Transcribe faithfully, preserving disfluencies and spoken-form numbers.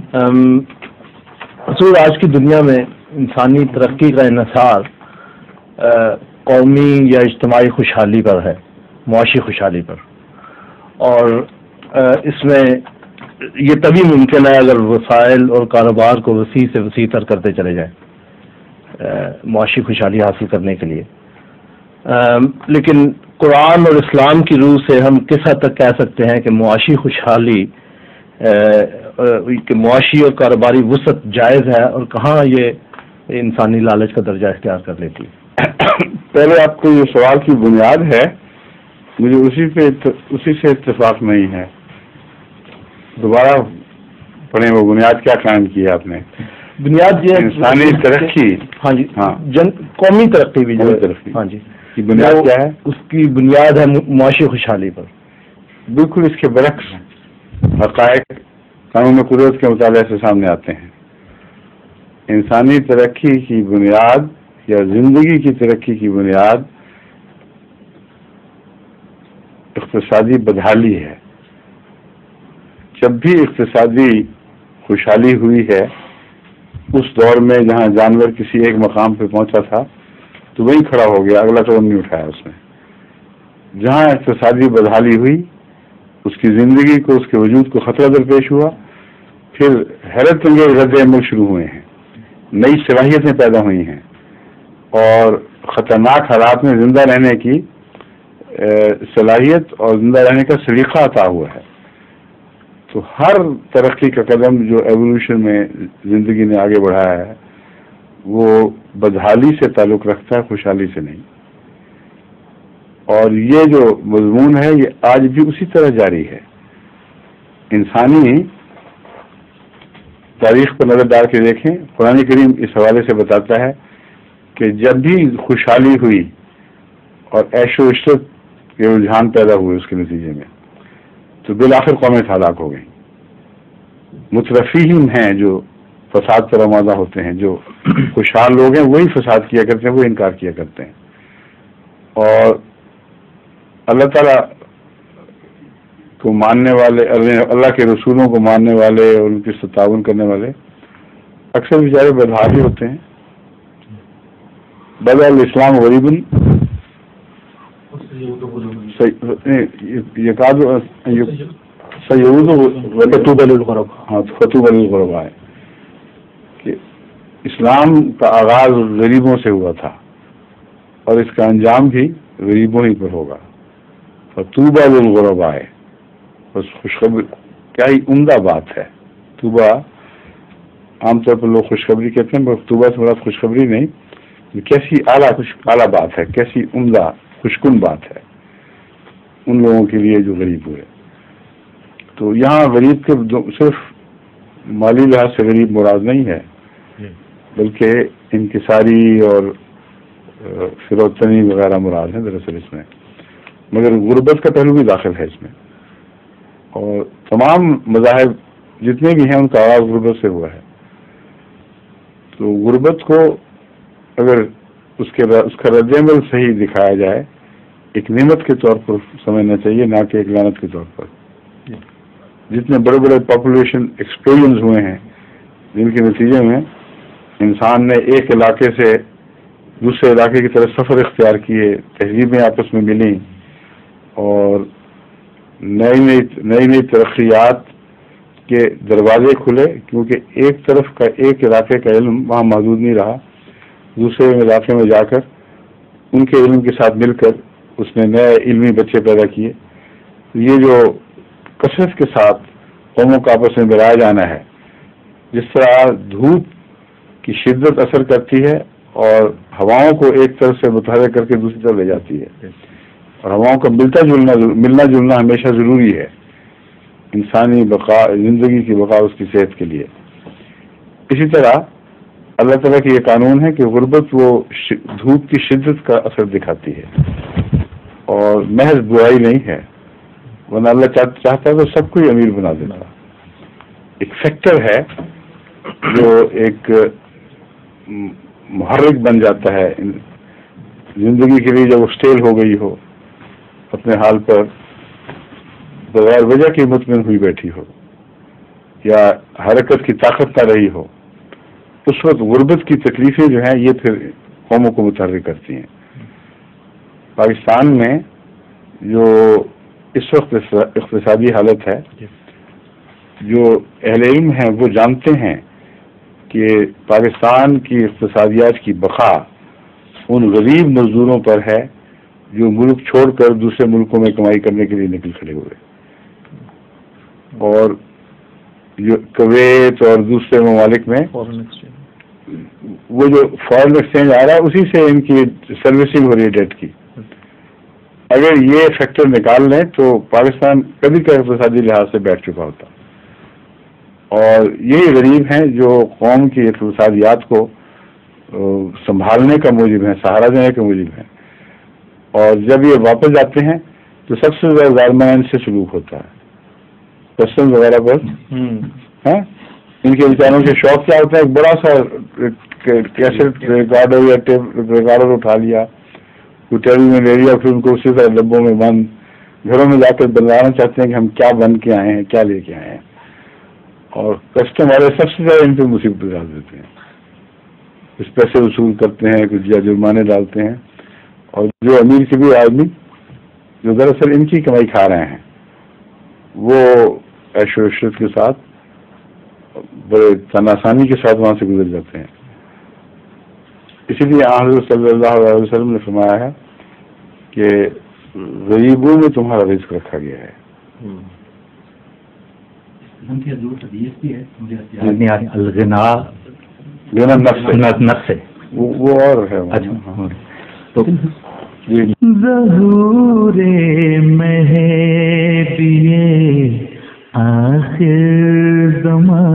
حضور آج کی دنیا میں انسانی ترقی کا انحصار قومی یا اجتماعی خوشحالی پر ہے، معاشی خوشحالی پر، اور اس میں یہ تبھی ممکن ہے اگر وسائل اور کاروبار کو وسیع سے وسیع تر کرتے چلے جائیں معاشی خوشحالی حاصل کرنے کے لیے. لیکن قرآن اور اسلام کی روح سے ہم کس حد تک کہہ سکتے ہیں کہ معاشی خوشحالی کہ معاشی اور کاروباری وسعت جائز ہے، اور کہاں یہ انسانی لالچ کا درجہ اختیار کر لیتی ہے؟ پہلے آپ کو یہ سوال کی بنیاد ہے، مجھے اسی پہ اسی سے اتفاق نہیں ہے. دوبارہ پڑھیں وہ بنیاد کیا قائم کی ہے آپ نے؟ بنیاد یہ انسانی ترقی. ہاں جی، ہاں جن قومی ترقی بھی جو ترقی. ہاں جی، کی بنیاد کیا ہے؟ اس کی بنیاد ہے معاشی خوشحالی پر. بالکل اس کے برعکس حقائق قانون قدرت کے مطالعے سے سامنے آتے ہیں. انسانی ترقی کی بنیاد یا زندگی کی ترقی کی بنیاد اقتصادی بدحالی ہے. جب بھی اقتصادی خوشحالی ہوئی ہے اس دور میں جہاں جانور کسی ایک مقام پہ پہنچا تھا تو وہیں کھڑا ہو گیا، اگلا قدم نہیں اٹھایا اس نے. جہاں اقتصادی بدحالی ہوئی اس کی زندگی کو، اس کے وجود کو خطرہ درپیش ہوا، پھر حیرت انگیز رد عمل شروع ہوئے ہیں، نئی صلاحیتیں پیدا ہوئی ہیں، اور خطرناک حالات میں زندہ رہنے کی صلاحیت اور زندہ رہنے کا سلیقہ عطا ہوا ہے. تو ہر ترقی کا قدم جو ایوولوشن میں زندگی نے آگے بڑھایا ہے وہ بدحالی سے تعلق رکھتا ہے، خوشحالی سے نہیں. اور یہ جو مضمون ہے یہ آج بھی اسی طرح جاری ہے. انسانی تاریخ پر نظر ڈال کے دیکھیں، قرآن کریم اس حوالے سے بتاتا ہے کہ جب بھی خوشحالی ہوئی اور عیش و عشرت کے رجحان پیدا ہوئے اس کے نتیجے میں، تو بالآخر قومیں ہلاک ہو گئیں. مترفین ہیں جو فساد پر آمادہ ہوتے ہیں، جو خوشحال لوگ ہیں وہی فساد کیا کرتے ہیں، وہ انکار کیا کرتے ہیں. اور اللہ تعالیٰ کو ماننے والے، اللہ کے رسولوں کو ماننے والے اور ان کی تعاون کرنے والے اکثر بیچارے بدحال ہوتے ہیں. بدأ الاسلام غریباً یکاد سیعود ہاں فتوبى للغرباء ہے کہ اسلام کا آغاز غریبوں سے ہوا تھا اور اس کا انجام بھی غریبوں ہی پر ہوگا. فتوبى للغرباء ہے، بس خوشخبری، کیا ہی عمدہ بات ہے. توبہ عام طور پر لوگ خوشخبری کہتے ہیں، مگر توبہ سے مراد خوشخبری نہیں، کیسی اعلیٰ اعلیٰ بات ہے، کیسی عمدہ خوشکن بات ہے ان لوگوں کے لیے جو غریب ہوئے. تو یہاں غریب کے صرف مالی لحاظ سے غریب مراد نہیں ہے، بلکہ انکساری اور فروتنی وغیرہ مراد ہیں دراصل اس میں. مگر غربت کا پہلو بھی داخل ہے اس میں، اور تمام مذاہب جتنے بھی ہیں ان کا آغاز غربت سے ہوا ہے. تو غربت کو اگر اس کے اس کا رد عمل صحیح دکھایا جائے، ایک نعمت کے طور پر سمجھنا چاہیے، نہ کہ ایک لعنت کے طور پر. جتنے بڑے بڑے پاپولیشن ایکسپلوژنز ہوئے ہیں جن کے نتیجے میں انسان نے ایک علاقے سے دوسرے علاقے کی طرف سفر اختیار کیے، تہذیبیں آپس میں ملیں اور نئی نئی نئی نئی ترقیات کے دروازے کھلے، کیونکہ ایک طرف کا ایک علاقے کا علم وہاں موجود نہیں رہا، دوسرے علاقے میں جا کر ان کے علم کے ساتھ مل کر اس نے نئے علمی بچے پیدا کیے. یہ جو کثرت کے ساتھ قوموں کا آپس میں ملایا جانا ہے، جس طرح دھوپ کی شدت اثر کرتی ہے اور ہواؤں کو ایک طرف سے متحرک کر کے دوسری طرف لے جاتی ہے، اور ہواؤں کا ملتا جلنا ملنا جلنا ہمیشہ ضروری ہے انسانی بقا، زندگی کی بقا، اس کی صحت کے لیے. اسی طرح اللہ تعالیٰ کی یہ قانون ہے کہ غربت وہ دھوپ کی شدت کا اثر دکھاتی ہے اور محض برائی نہیں ہے، ورنہ اللہ چاہتا ہے تو سب کو ہی امیر بنا دیتا. ایک فیکٹر ہے جو ایک محرک بن جاتا ہے زندگی کے لیے، جب وہ اسٹیل ہو گئی ہو، اپنے حال پر بغیر وجہ کی مطمئن ہوئی بیٹھی ہو. یا حرکت کی طاقت نہ رہی ہو، اس وقت غربت کی تکلیفیں جو ہیں یہ پھر قوموں کو متحرک کرتی ہیں. پاکستان میں جو اس وقت اقتصادی حالت ہے، جو اہل علم ہیں وہ جانتے ہیں کہ پاکستان کی اقتصادیات کی بقا ان غریب مزدوروں پر ہے جو ملک چھوڑ کر دوسرے ملکوں میں کمائی کرنے کے لیے نکل کھڑے ہوئے، اور جو کویت اور دوسرے ممالک میں وہ جو فارن ایکسچینج آ رہا ہے اسی سے ان کی سروسنگ ہو رہی ہے ڈیٹ کی. اگر یہ فیکٹر نکال لیں تو پاکستان کبھی کا اقتصادی لحاظ سے بیٹھ چکا ہوتا. اور یہی غریب ہیں جو قوم کی اقتصادیات کو سنبھالنے کا موجب ہیں، سہارا دینے کا موجب ہیں. اور جب یہ واپس جاتے ہیں تو سب سے زیادہ ظالمانہ سے سلوک ہوتا ہے. کسٹم وغیرہ پر ہیں ان کے بیچاروں کے شوق کیا ہوتا ہے، ایک بڑا سا کیسٹ ریکارڈر یا ٹیپ ریکارڈر اٹھا لیا، کوئی ٹیبل میں لے لیا، پھر ان کو اسی طرح ڈبوں میں بند گھروں میں جا کر بتانا چاہتے ہیں کہ ہم کیا بن کے آئے ہیں، کیا لے کے آئے ہیں. اور کسٹم والے سب سے زیادہ ان پہ مصیبت ڈال دیتے ہیں، کچھ پیسے وصول کرتے ہیں، کچھ جرمانے ڈالتے ہیں. اور جو امیر کبیر آدمی جو دراصل ان کی کمائی کھا رہے ہیں وہ عیش و عشرت کے ساتھ بڑے تن آسانی کے ساتھ وہاں سے گزر جاتے ہیں. اسی لیے حضرت صلی اللہ علیہ وسلم نے فرمایا ہے کہ غریبوں میں تمہارا رزق رکھا گیا ہے. نفس وہ اور ہے ظہور مہدی آخر زمان